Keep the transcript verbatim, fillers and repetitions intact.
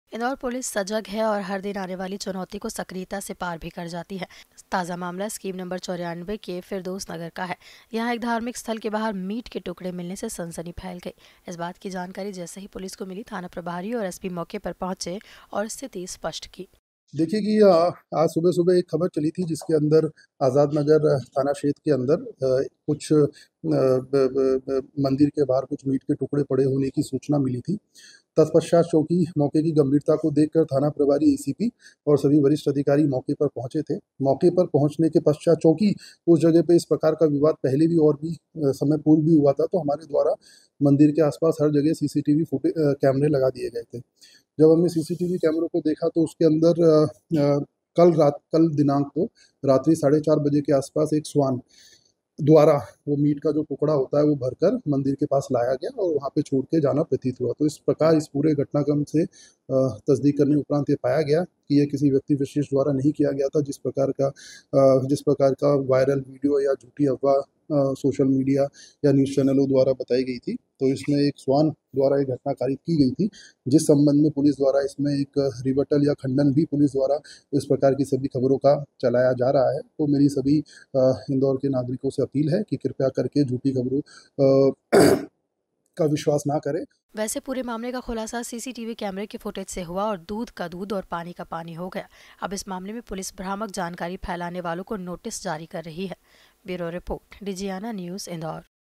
Indore police सजग है और हर दिन आने वाली चुनौती को सक्रियता से पार भी कर जाती है। ताज़ा मामला स्कीम नंबर चौरानवे के फिरदौस नगर का है। यहाँ एक धार्मिक स्थल के बाहर मीट के टुकड़े मिलने से सनसनी फैल गई। इस बात की जानकारी जैसे ही पुलिस को मिली, थाना प्रभारी और एसपी मौके पर पहुंचे और स्थिति स्पष्ट की। देखिए कि आ, आज सुबह सुबह एक खबर चली थी जिसके अंदर आज़ाद नगर थाना क्षेत्र के अंदर आ, कुछ आ, ब, ब, ब, मंदिर के बाहर कुछ मीट के टुकड़े पड़े होने की सूचना मिली थी। तत्पश्चात चौकी मौके की गंभीरता को देखकर थाना प्रभारी एसीपी और सभी वरिष्ठ अधिकारी मौके पर पहुंचे थे। मौके पर पहुंचने के पश्चात चौकी उस जगह पे इस प्रकार का विवाद पहले भी और भी आ, समय पूर्व भी हुआ था, तो हमारे द्वारा मंदिर के आसपास हर जगह सीसीटीवी फुटे कैमरे लगा दिए गए थे। जब हमने सीसीटीवी कैमरों को देखा तो उसके अंदर अ, अ, कल रात कल दिनांक को रात्रि साढ़े चार बजे के आसपास एक स्वान द्वारा वो मीट का जो टुकड़ा होता है वो भरकर मंदिर के पास लाया गया और वहाँ पे छोड़ के जाना प्रतीत हुआ। तो इस प्रकार इस पूरे घटनाक्रम से अ, तस्दीक करने उपरांत ये पाया गया कि ये किसी व्यक्ति विशेष द्वारा नहीं किया गया था। जिस प्रकार का अ, जिस प्रकार का वायरल वीडियो या झूठी अफवाह अ, सोशल मीडिया या न्यूज़ चैनलों द्वारा बताई गई थी, तो इसमें एक स्वान द्वारा एक घटना कारित की गई थी, जिस संबंध में पुलिस द्वारा इसमें एक रिबटल या खंडन भी पुलिस द्वारा इस प्रकार की सभी खबरों का चलाया जा रहा है। तो मेरी सभी अ, इंदौर के नागरिकों से अपील है कि कृपया करके झूठी खबरों अ, का विश्वास ना करें। वैसे पूरे मामले का खुलासा सीसीटीवी कैमरे के फुटेज से हुआ और दूध का दूध और पानी का पानी हो गया। अब इस मामले में पुलिस भ्रामक जानकारी फैलाने वालों को नोटिस जारी कर रही है। Bureau report, Digiana news, Indore.